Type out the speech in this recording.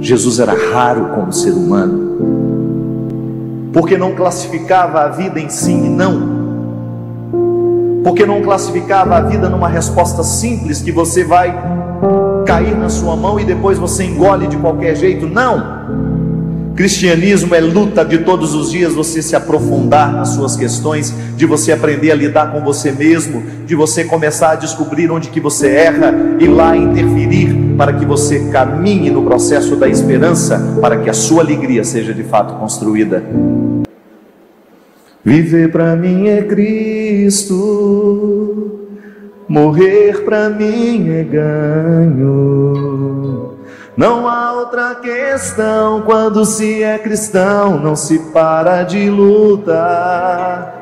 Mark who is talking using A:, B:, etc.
A: Jesus era raro como ser humano, porque não classificava a vida em sim e não, porque não classificava a vida numa resposta simples que você vai cair na sua mão e depois você engole de qualquer jeito. Não! Cristianismo é luta de todos os dias, você se aprofundar nas suas questões, de você aprender a lidar com você mesmo, de você começar a descobrir onde que você erra e lá interferir para que você caminhe no processo da esperança, para que a sua alegria seja de fato construída. Viver para mim é Cristo, morrer para mim é ganho. Não há outra questão quando se é cristão, não se para de lutar.